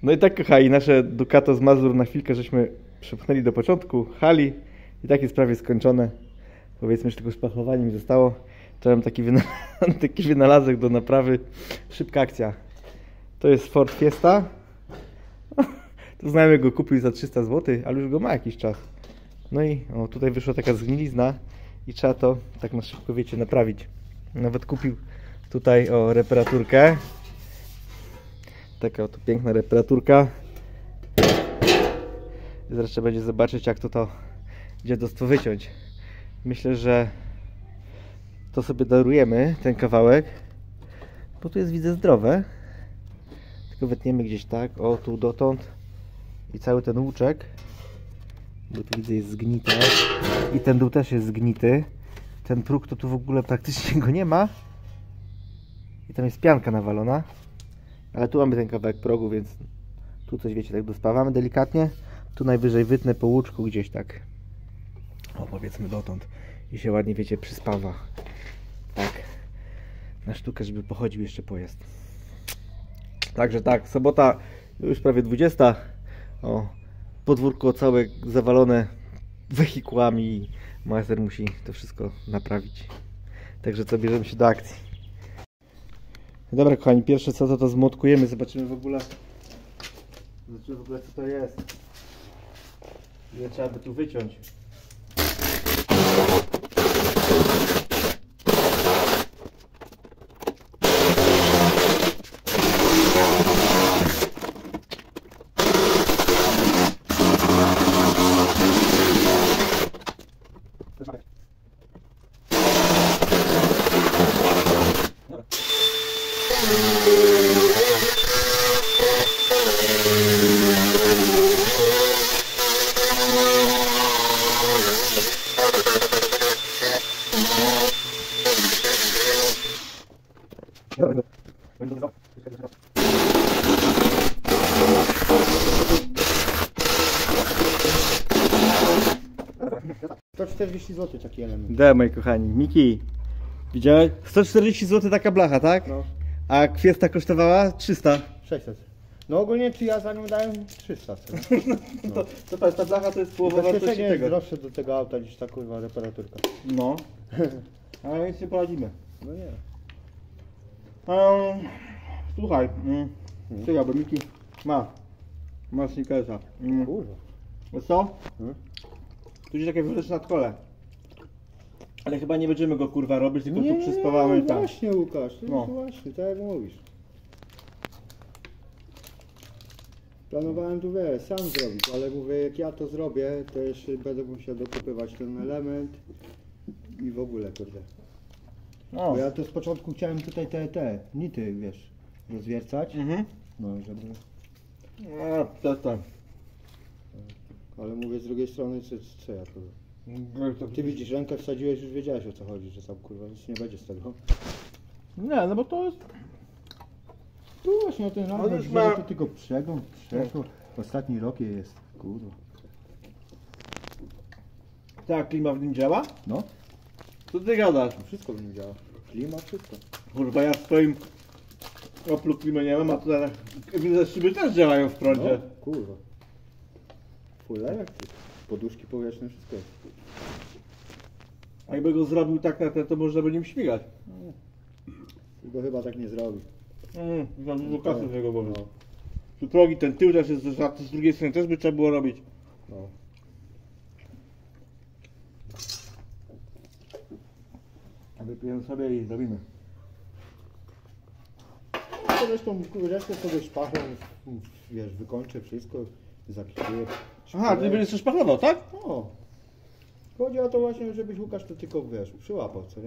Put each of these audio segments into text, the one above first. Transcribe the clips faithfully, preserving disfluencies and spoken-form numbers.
No i tak, kochani, nasze Ducato z Mazur na chwilkę żeśmy przepchnęli do początku hali i tak jest prawie skończone. Powiedzmy, że tylko szpachlowanie mi zostało. To mam taki, wyna taki wynalazek do naprawy. Szybka akcja. To jest Ford Fiesta. To znajomy go kupił za trzysta złotych, ale już go ma jakiś czas. No i o, tutaj wyszła taka zgnilizna i trzeba to tak na szybko, wiecie, naprawić. Nawet kupił tutaj o reparaturkę. Taka oto piękna reparaturka. Zresztą będzie zobaczyć, jak to to dziadostwo wyciąć. Myślę, że to sobie darujemy, ten kawałek, bo tu jest, widzę, zdrowe. Tylko wytniemy gdzieś tak, o tu dotąd i cały ten łuczek, bo tu widzę jest zgnite i ten dół też jest zgnity. Ten próg to tu w ogóle praktycznie go nie ma i tam jest pianka nawalona, ale tu mamy ten kawałek progu, więc tu coś, wiecie, tak dospawamy delikatnie. Tu najwyżej wytnę po łuczku gdzieś tak, o, powiedzmy dotąd, i się ładnie, wiecie, przyspawa. Tak, na sztukę, żeby pochodził jeszcze pojazd. Także tak, sobota już prawie dwudziesta. O, podwórko całe zawalone wehikułami i majster musi to wszystko naprawić. Także co, bierzemy się do akcji. Dobra, kochani, pierwsze co to to zmotkujemy, zobaczymy w ogóle zobaczymy w ogóle co to jest. Ile trzeba by tu wyciąć. sto czterdzieści złotych taki element. Da, moi kochani. Miki, widziałeś? sto czterdzieści złotych taka blacha, tak? No. A Fiesta kosztowała trzysta. sześćset. No ogólnie czy ja za nią dałem trzysta. No. To, to patrz, ta blacha to jest połowa wartości Ubezpieczenie jest tego. droższe do tego auta niż ta kurwa reparaturka. No. Ale nic nie poradzimy. No nie. Um, słuchaj, mm, czekaj, bo Miki ma. Ma sneakersa. Mm. Kurwa. Wiesz co? Hmm? Tu jest takie wyrzeczne nadkole. Ale chyba nie będziemy go kurwa robić, tylko Nie, tu przyspawamy no tam. właśnie Łukasz, no. No. Właśnie, tak jak mówisz. Planowałem tu wiesz, sam zrobić, ale mówię, jak ja to zrobię, to jeszcze będę musiał dokupywać ten element i w ogóle kurde. No. Bo ja to z początku chciałem tutaj te, te nity, wiesz, rozwiercać. Mhm. No, żeby... A, przestań. Ale mówię z drugiej strony, co, co ja powiem. To Ty widzisz, rękę wsadziłeś, już wiedziałeś o co chodzi, że tam kurwa nic nie będzie z tego. Nie, no bo to jest... Tu właśnie o ten On raz, już żeby ma- to tylko przegląd przeszło. Ostatni rok jest, kurwa. Ta klima w nim działa? No, Co ty gadasz? wszystko w nim działa. Klima, wszystko. Kurwa, ja w swoim Oplu klimy nie mam, a tutaj widzę, szyby też działają w prądzie. No, kurwa. Full elektryk. Poduszki powietrzne, wszystko jest. A jakby go zrobił tak na ten, to można by nim śmigać. No. Tylko chyba tak nie zrobi. Mm, za dużo kasy z jego powodu. No. Tu progi, ten tył też jest, a z drugiej strony też by trzeba było robić. No. Wypijemy sobie i zrobimy. To zresztą resztę sobie szpachą, wiesz, wykończę wszystko, zakituję. Aha, ty będziesz coś szpachlował, tak? No. Chodzi o to właśnie, żebyś Łukasz to tylko, wiesz, przyłapał, co nie?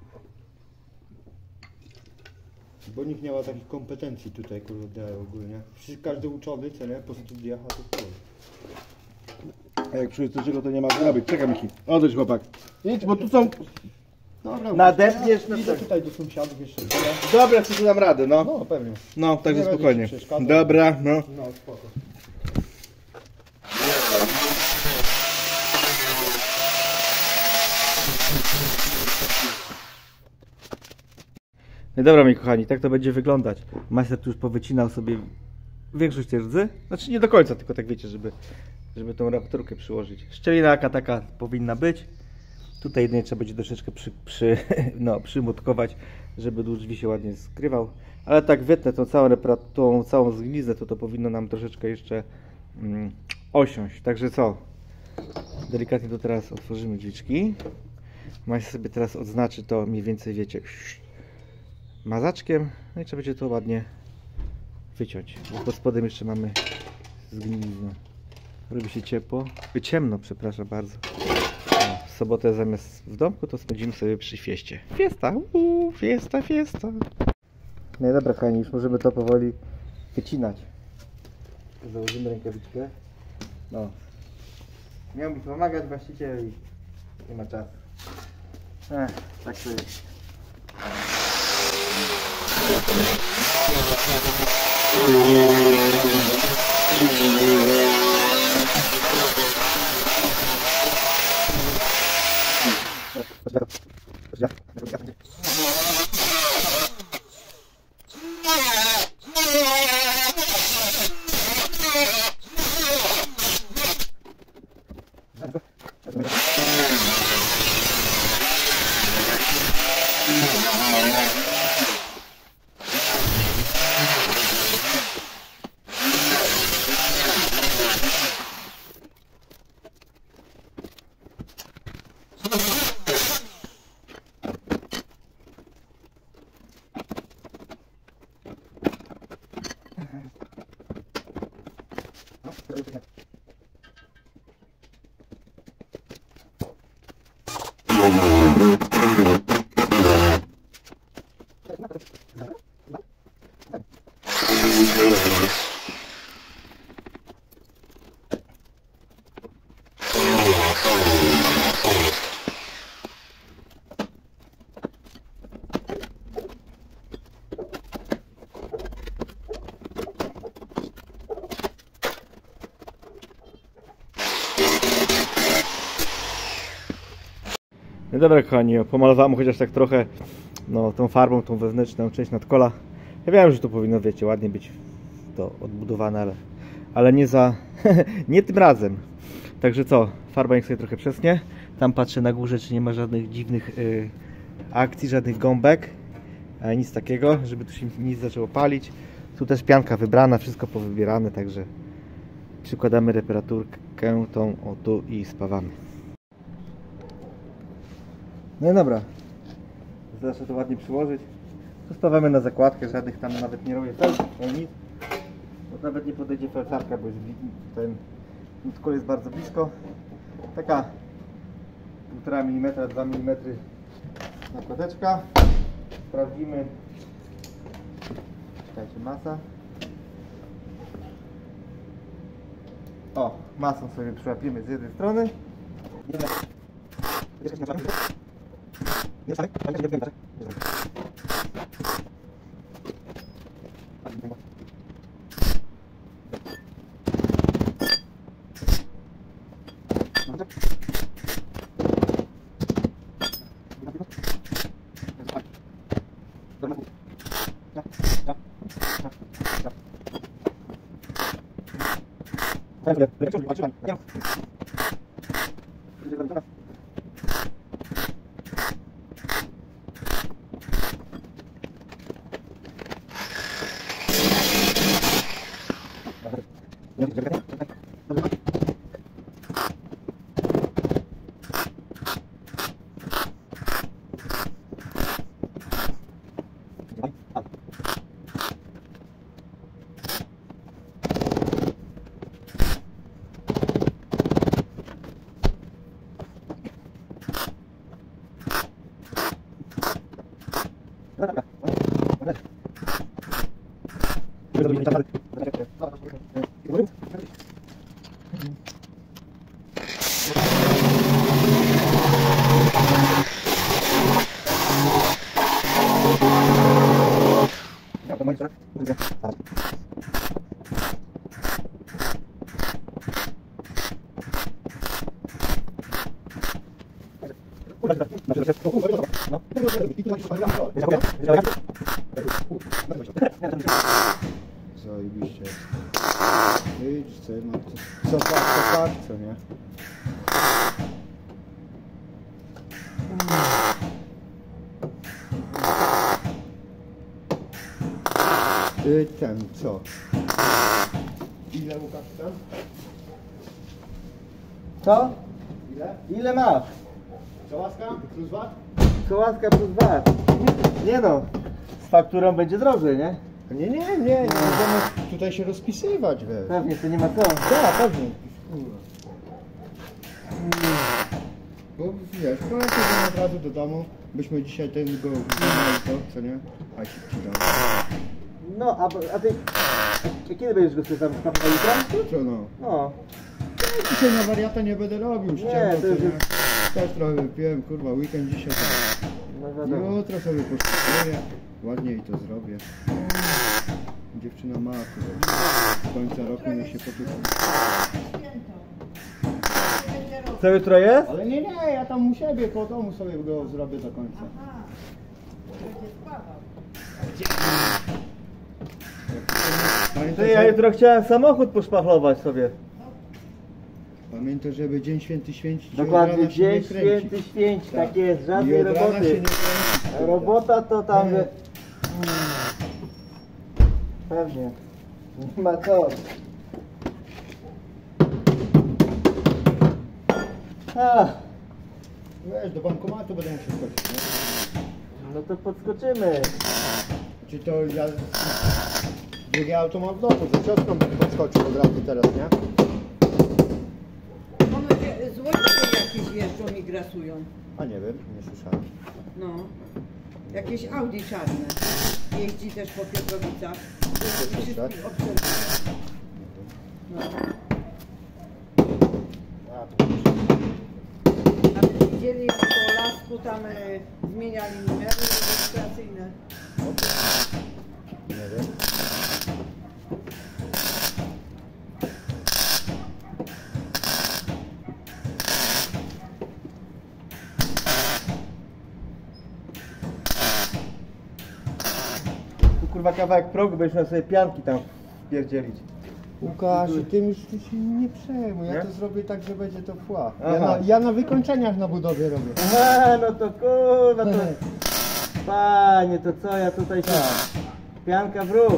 Bo nikt nie ma takich kompetencji tutaj, kurde, ogólnie. Przecież każdy uczony, co nie? Po studiach, a to chuj. A jak czujesz coś, czego to nie ma zrobić. Czekaj, Miki. Odejdź, chłopak. Idź, bo tu są... Dobra, Nadepniesz na idę tak. tutaj do sąsiadów jeszcze. Dobra, co tu dam radę, no. No, pewnie. No, także Nie będę spokojnie. ci przeszkadzał. Dobra, no. No, spoko. No dobra, moi kochani, tak to będzie wyglądać. Majster tu już powycinał sobie większość tej rdzy. Znaczy nie do końca, tylko tak wiecie, żeby, żeby tą rapturkę przyłożyć. Szczelinaka taka powinna być. Tutaj jedynie trzeba będzie troszeczkę przy, przy, no, przymutkować, żeby drzwi się ładnie skrywał. Ale tak wytnę tą całą, tą całą zgniznę, to to powinno nam troszeczkę jeszcze mm, osiąść. Także co? Delikatnie to teraz otworzymy drzwiczki. Macie sobie teraz odznaczy to mniej więcej, wiecie, mazaczkiem. No i trzeba będzie to ładnie wyciąć. Bo pod spodem jeszcze mamy zgniznę. Robi się ciepło. Ciemno, przepraszam bardzo. O, w sobotę zamiast w domku to spędzimy sobie przy fieście. Fiesta! Uuu, fiesta, fiesta! No i dobra, kochani, już możemy to powoli wycinać. Założymy rękawiczkę. No. Miał mi pomagać właściciel i nie ma czasu. Ech, tak to jest. No dobra, kochani, pomalowałem chociaż tak trochę no, tą farbą, tą wewnętrzną część nadkola. Ja wiem, że to powinno, wiecie, ładnie być to odbudowane, ale, ale nie za... nie tym razem. Także co, farba niech sobie trochę przesnie. Tam patrzę na górze, czy nie ma żadnych dziwnych y, akcji, żadnych gąbek. A nic takiego, żeby tu się nic zaczęło palić. Tu też pianka wybrana, wszystko powybierane, także przykładamy reparaturkę tą o tu i spawamy. No i dobra, zacznę to ładnie przyłożyć. Tu spawamy na zakładkę, żadnych tam nawet nie robię fel, nic. Bo nawet nie podejdzie feltarka, bo jest, ten nadkol jest bardzo blisko. Taka półtora milimetra, dwa milimetry nakładeczka. Sprawdzimy. Czekajcie, masa. O, masą sobie przyłapimy z jednej strony. Nie, zajebiście. Widzisz co, no to co fakt, to fakt, co nie? Y, ten, co? Ile Łukasz tam? Co? Ile? Ile masz? Co łaska? Plus wat? Kołaska plus dwa. Nie no, z fakturą będzie drożej, nie? Nie, nie, nie, nie możemy tutaj się rozpisywać, wiesz. Pewnie, to nie ma co. Tak, pewnie. Bo wiesz, polecimy od razu do domu, byśmy dzisiaj ten go wykonali to, co nie? A się przydał. No, a, a ty... A kiedy będziesz go tam na jutro? Jutro no. No. Ja dzisiaj na wariata nie będę robił, ściemno, Nie, to co już nie? jest... Też trochę wypiłem, kurwa, weekend dzisiaj. Tak. No wiadomo. Jutro sobie poszczególnie, ładnie i to zrobię. Dziewczyna ma, kurwa. Do końca roku niech się potuczy. Co jutro jest? Ale nie, nie, ja tam u siebie, koło domu sobie go zrobię do końca. Aha, będzie spawał. Pamiętaj, Ty, ja że- jutro chciałem samochód poszpachlować sobie. Pamiętaj, żeby dzień święty święcić. Dokładnie, od rana się nie dzień kręcić. święty święci, Tak. tak jest, I żadnej od rana się roboty. nie kręcić. A robota to tam... Nie. wie- Pewnie. Nie ma co. A, Wiesz, do bankomatu będę musiał skoczyć, nie? no to podskoczymy. Czy to ja... Drugie auto mam w domu, za ciotką bym podskoczył od razu teraz, nie? One złodziej jakieś jeżdżą i grasują. A nie wiem, nie słyszałem. No. Jakieś Audi czarne. Jeździ też po Piotrowicach. I wszystkich obserwuje. No. A, to Nawet widzieli jak po lasku tam e, zmieniali numery rejestracyjne. nie wiem. Tu kurwa kawałek progu, będziesz miał sobie pianki tam pierdzielić. Łukasz, tym już ty się nie przejmuj, ja Nie? to zrobię tak, że będzie to pła. Ja Aha. na, ja na wykończeniach na budowie robię. Aha, no to kurwa to... Panie, to co ja tutaj się... Tak. Pianka w ruch.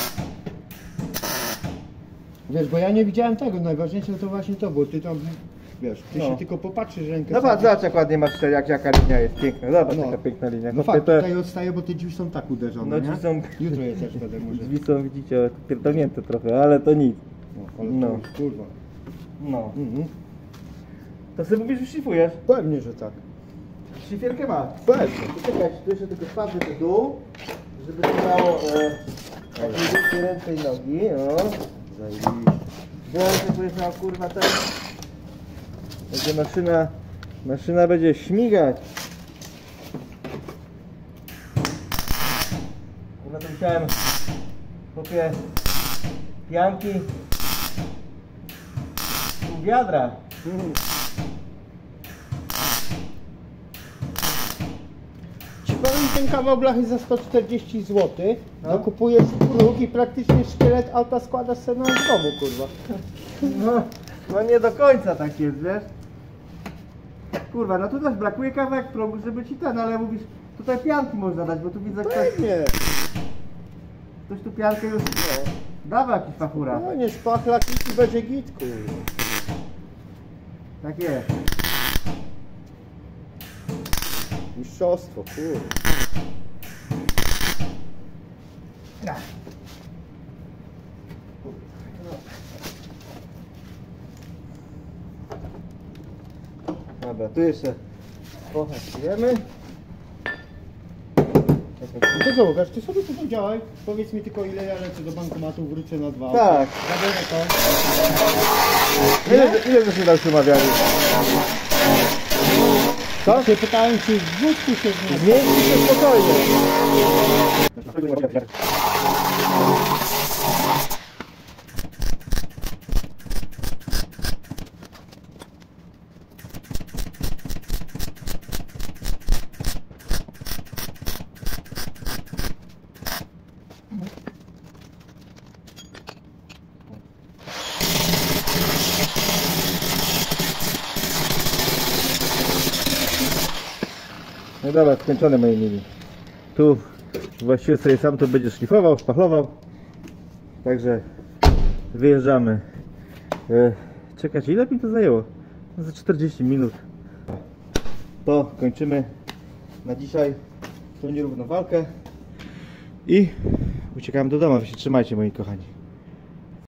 Wiesz, bo ja nie widziałem tego, najważniejsze to właśnie to, bo ty tam, wiesz, ty No. się tylko popatrzysz rękę. Zobacz, sobie- zobacz jak ładnie masz, jak jaka linia jest piękna. Zobacz No. jaka piękna linia. No Chłopie, fakt, to- tutaj odstaje, bo te drzwi są tak uderzone, No, nie? drzwi są- Jutro je też będę może. Drzwi są, widzicie, pierdolnięte trochę, ale to nic. No, ale No. to już, kurwa. No. Mhm. To sobie mówisz, że szlifujesz. Pewnie, że tak. Szlifierkę masz. Pewnie. Czekaj, tu jeszcze tylko spadnę do dół, żeby to dało e, takie ręce i nogi. O. Zajebiście. Boże, będziesz miał kurwa ten. Będzie maszyna, maszyna będzie śmigać. Kurwa to musiałem kupię pianki u wiadra. Ci powiem, ten kawał blachy za sto czterdzieści złotych, No. no. Dokupujesz próg i praktycznie szkielet auta składasz sobie na domu, kurwa. No, no nie do końca tak jest, wiesz? Kurwa, no tu też brakuje kawałek progu, żeby ci ten, ale mówisz, tutaj pianki można dać, bo tu widzę ktoś, Pewnie. ktoś tu piankę już no, dawał jakiś fachura. No nie szpachlak i będzie git, kurwa. Tak jest. Mistrzostwo, kurwa. Dobra, tu jeszcze pohasujemy. No to co, Łukasz, ty sobie tutaj działaj. Powiedz mi tylko ile ja lecę do bankomatu, wrócę na dwa. Tak. Zabiorę to. Ile, ile żeśmy tam się umawiali? Co? Się pytałem, czy w wózku się zmieni. Zmieści się spokojnie. No dobra, skończone moi mili. Tu właściwie sobie sam to będzie szlifował, szpachlował. Także wyjeżdżamy. E, czekajcie, ile mi to zajęło? No za czterdzieści minut. To kończymy na dzisiaj tą nierówną walkę i uciekamy do domu. Wy się trzymajcie moi kochani.